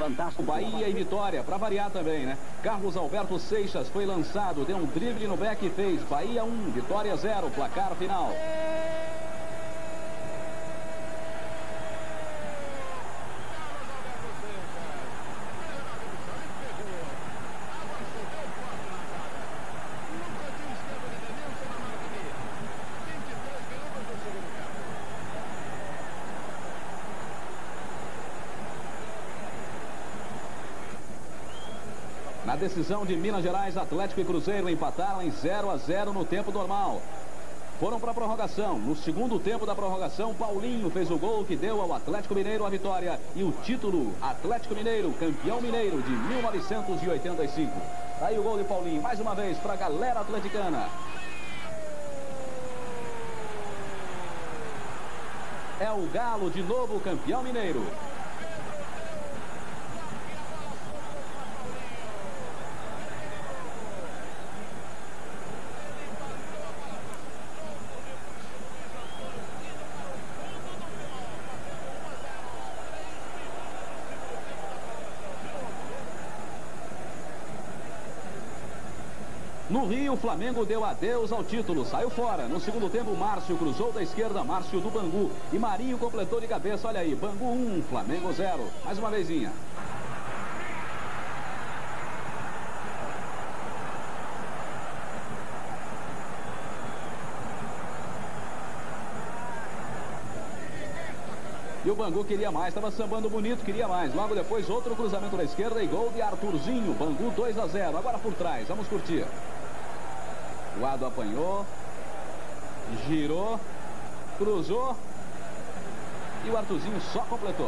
Fantástico. Bahia e Vitória, para variar também, né? Carlos Alberto Seixas foi lançado, deu um drible no back e fez. Bahia 1, Vitória 0, placar final. Na decisão de Minas Gerais, Atlético e Cruzeiro empataram em 0 a 0 no tempo normal. Foram para a prorrogação. No segundo tempo da prorrogação, Paulinho fez o gol que deu ao Atlético Mineiro a vitória e o título Atlético Mineiro, campeão mineiro de 1985. Aí o gol de Paulinho, mais uma vez para a galera atleticana. É o Galo de novo campeão mineiro. No Rio, o Flamengo deu adeus ao título, saiu fora. No segundo tempo, Márcio cruzou da esquerda, Márcio do Bangu. E Marinho completou de cabeça, olha aí, Bangu 1, Flamengo 0. Mais uma vezinha. E o Bangu queria mais, estava sambando bonito, queria mais. Logo depois, outro cruzamento da esquerda e gol de Arthurzinho. Bangu 2 a 0. Agora por trás, vamos curtir. O Ado apanhou, girou, cruzou e o Arthurzinho só completou.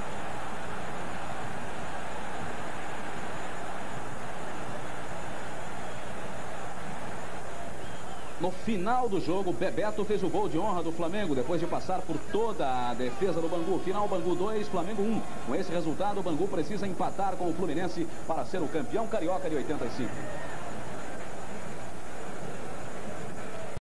No final do jogo, Bebeto fez o gol de honra do Flamengo, depois de passar por toda a defesa do Bangu. Final, Bangu 2, Flamengo 1. Com esse resultado, o Bangu precisa empatar com o Fluminense para ser o campeão carioca de 85.